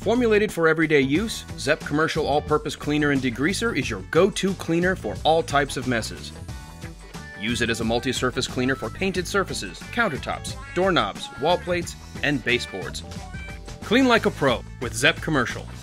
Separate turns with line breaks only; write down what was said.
Formulated for everyday use, Zepp Commercial All-Purpose Cleaner and Degreaser is your go-to cleaner for all types of messes. Use it as a multi-surface cleaner for painted surfaces, countertops, doorknobs, wall plates, and baseboards. Clean like a pro with Zepp Commercial.